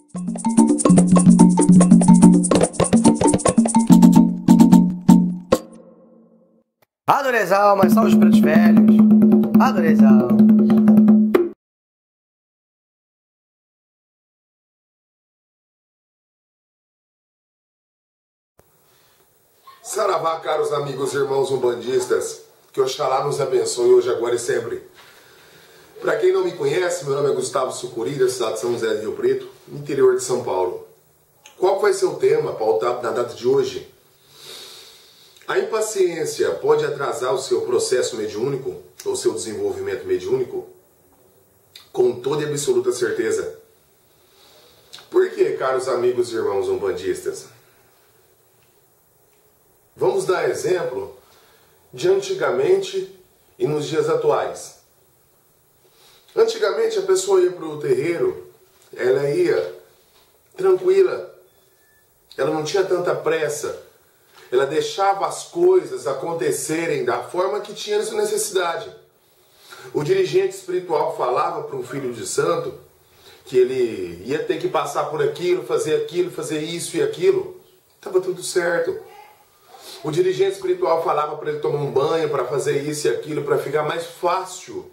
Adorezal, mas só os pretos velhos. Adorezal. Saravá, caros amigos e irmãos umbandistas, que Oxalá nos abençoe hoje, agora e sempre. Para quem não me conhece, meu nome é Gustavo Sucuri, da cidade de São José do Rio Preto, interior de São Paulo. Qual vai ser o tema pautado na data de hoje? A impaciência pode atrasar o seu processo mediúnico, ou seu desenvolvimento mediúnico? Com toda e absoluta certeza. Por que, caros amigos e irmãos umbandistas? Vamos dar exemplo de antigamente e nos dias atuais. Antigamente a pessoa ia para o terreiro, ela ia tranquila, ela não tinha tanta pressa, ela deixava as coisas acontecerem da forma que tinha sua necessidade. O dirigente espiritual falava para um filho de santo que ele ia ter que passar por aquilo, fazer isso e aquilo. Estava tudo certo. O dirigente espiritual falava para ele tomar um banho, para fazer isso e aquilo, para ficar mais fácil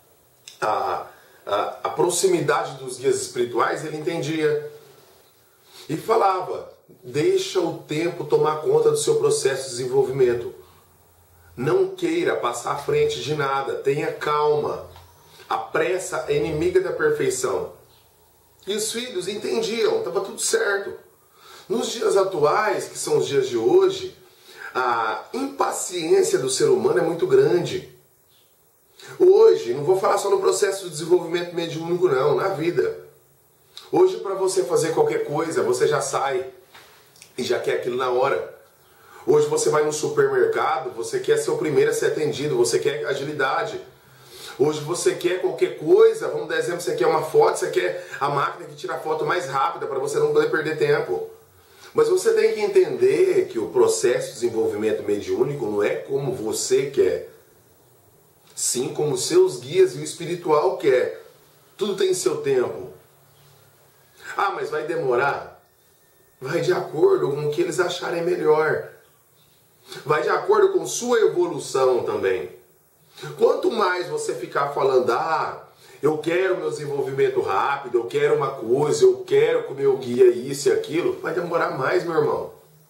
a proximidade dos guias espirituais, ele entendia. E falava, deixa o tempo tomar conta do seu processo de desenvolvimento. Não queira passar à frente de nada, tenha calma. A pressa é inimiga da perfeição. E os filhos entendiam, estava tudo certo. Nos dias atuais, que são os dias de hoje, a impaciência do ser humano é muito grande. Hoje, não vou falar só no processo de desenvolvimento mediúnico não, na vida. Hoje, para você fazer qualquer coisa, você já sai e já quer aquilo na hora. Hoje você vai no supermercado, você quer ser o primeiro a ser atendido, você quer agilidade. Hoje você quer qualquer coisa, vamos dar exemplo, você quer uma foto, você quer a máquina que tira a foto mais rápida para você não poder perder tempo. Mas você tem que entender que o processo de desenvolvimento mediúnico não é como você quer, sim como seus guias e o espiritual quer. Tudo tem seu tempo. Ah, mas vai demorar? Vai de acordo com o que eles acharem melhor. Vai de acordo com sua evolução também. Quanto mais você ficar falando, eu quero meu desenvolvimento rápido, eu quero uma coisa, eu quero que o meu guia isso e aquilo, vai demorar mais, meu irmão.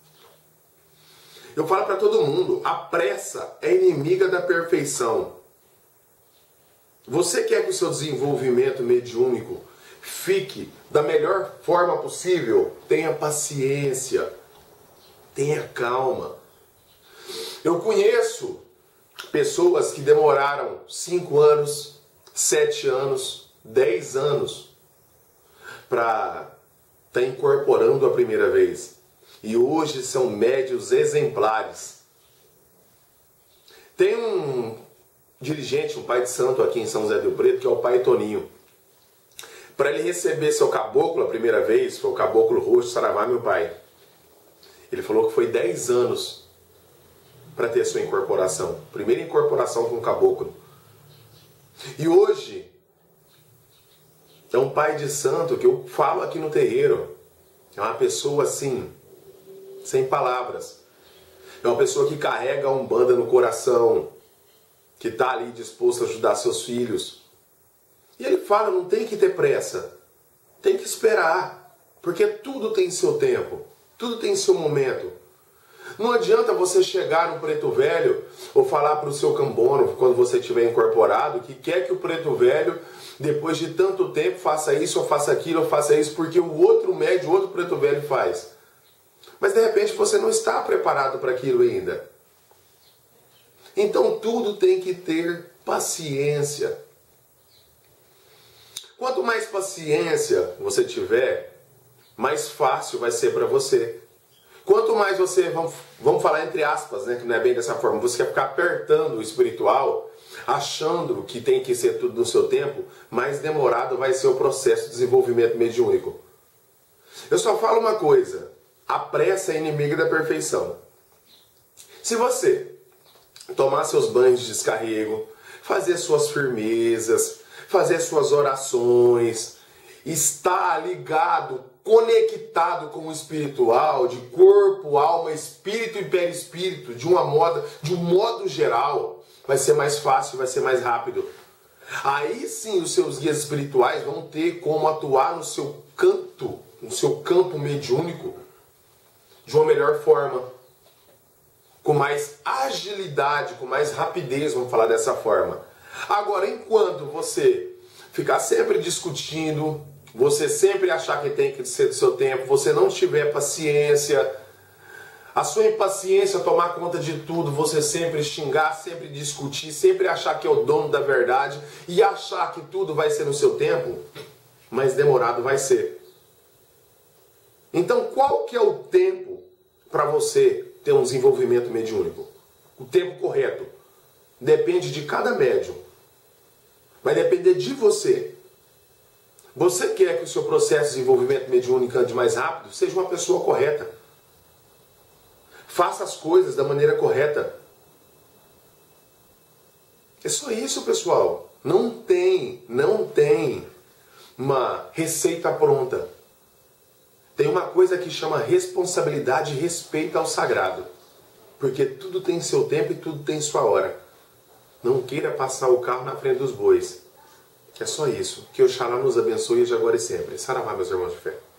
Eu falo para todo mundo, a pressa é inimiga da perfeição. Você quer que o seu desenvolvimento mediúnico fique da melhor forma possível? Tenha paciência, tenha calma. Eu conheço pessoas que demoraram 5 anos, 7 anos, 10 anos para estar incorporando a primeira vez. E hoje são médios exemplares. Tem um dirigente, um pai de santo aqui em São José do Rio Preto, que é o pai Toninho. Para ele receber seu caboclo a primeira vez, foi o caboclo roxo Saravá, meu pai. Ele falou que foi 10 anos para ter sua incorporação. Primeira incorporação com o caboclo. E hoje, é um pai de santo que eu falo aqui no terreiro. É uma pessoa assim, sem palavras. É uma pessoa que carrega a Umbanda no coração, que está ali disposto a ajudar seus filhos. E ele fala, não tem que ter pressa, tem que esperar, porque tudo tem seu tempo, tudo tem seu momento. Não adianta você chegar no preto velho ou falar para o seu cambono, quando você estiver incorporado, que quer que o preto velho, depois de tanto tempo, faça isso ou faça aquilo ou faça isso, porque o outro médio, o outro preto velho faz. Mas de repente você não está preparado para aquilo ainda. Então tudo tem que ter paciência. Quanto mais paciência você tiver, mais fácil vai ser para você. Quanto mais você, vamos falar entre aspas, né, que não é bem dessa forma, você quer ficar apertando o espiritual, achando que tem que ser tudo no seu tempo, mais demorado vai ser o processo de desenvolvimento mediúnico. Eu só falo uma coisa, a pressa é inimiga da perfeição. Se você tomar seus banhos de descarrego, fazer suas firmezas, fazer suas orações está ligado, conectado com o espiritual, de corpo, alma, espírito e perispírito, de um modo geral, vai ser mais fácil, vai ser mais rápido. Aí sim os seus guias espirituais vão ter como atuar no seu canto, no seu campo mediúnico, de uma melhor forma, com mais agilidade, com mais rapidez, vamos falar dessa forma. Agora, enquanto você ficar sempre discutindo, você sempre achar que tem que ser do seu tempo, você não tiver paciência, a sua impaciência tomar conta de tudo, você sempre xingar, sempre discutir, sempre achar que é o dono da verdade e achar que tudo vai ser no seu tempo, mas demorado vai ser. Então, qual que é o tempo para você ter um desenvolvimento mediúnico? O tempo correto depende de cada médium. Vai depender de você. Você quer que o seu processo de desenvolvimento mediúnico ande mais rápido? Seja uma pessoa correta. Faça as coisas da maneira correta. É só isso, pessoal. Não tem uma receita pronta. Tem uma coisa que chama responsabilidade e respeito ao sagrado. Porque tudo tem seu tempo e tudo tem sua hora. Não queira passar o carro na frente dos bois. É só isso. Que Oxalá nos abençoe de agora e sempre. Saravá, meus irmãos de fé.